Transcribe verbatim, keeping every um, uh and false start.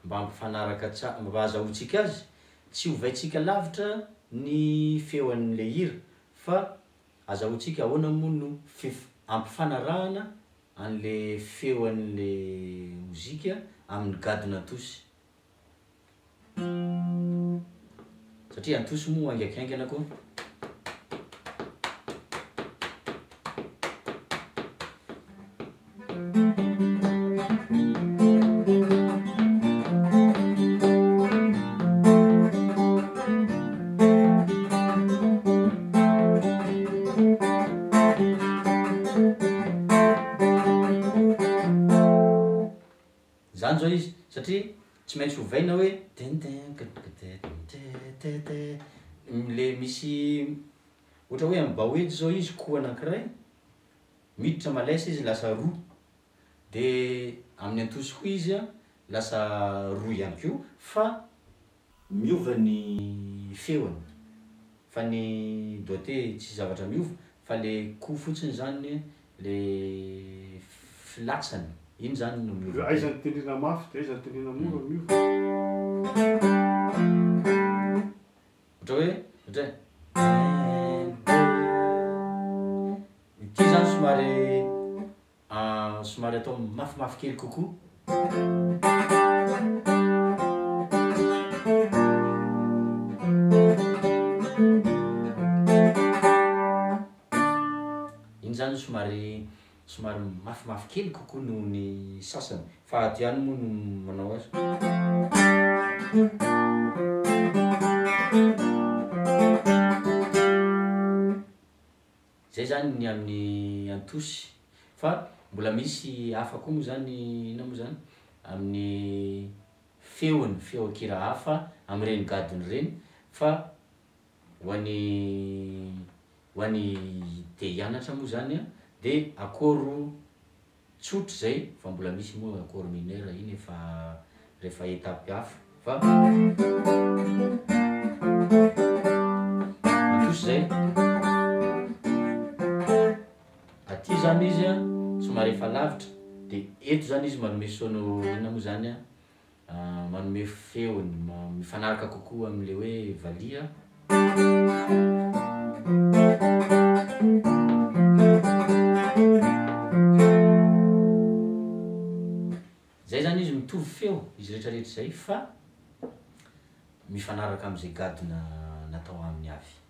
mba hampifanaraka tsara mba azahoantsika azy tsy hovaintsika lavitra ny feo an'le hira fa azahoantsika ahoana moa no fif- ampifanarahana an'le feo an'le mozika amin'ny gadona antosy satria antosy moa aingaikaingana koa. Zany zao izy satria tsy maintsy hovaina hoe le misy ohatra hoe amin'ny bahoendy zao izy koa anankiray miditra malaisa izy lasa roa, de amin'ny antosy koa izy a lasa roa ihany koa fa miova ny feony fa ny doite tsy zavatra miova fa le koa fotsiny zany le filatsany iny zany no miova. Aiza ny tendrena mafy de aiza ny tendrena mora miova. Ohatra hoe ohatra ity zany somary ah, somary atao mafimafy kely kokoa. Iny zany somary somary mafimafy kely kokoa noho ny sasany fa aty ihany moa no manao azy. Zay zany ny amin'ny antosy fa mbola misy hafa koa moa zany ina moa zany amin'ny feony feo akira hafa amin'ireny gadony ireny fa ho an'ny ho an'ny te hianatra moa zany a de akôro tsotra zay fa mbola misy moa akôro mineur iny efa rehefa etapy hafa fa antosy zay aty zany izy a somary efa lavitra de eto zany izy manome sono inona moa zany a manome feony mifanaraka kokoa am'le hoe valia. Zay zany izy mitovy feo izy rehetrarehetra zay fa mifanaraka am'izay gadona natao aminy avy.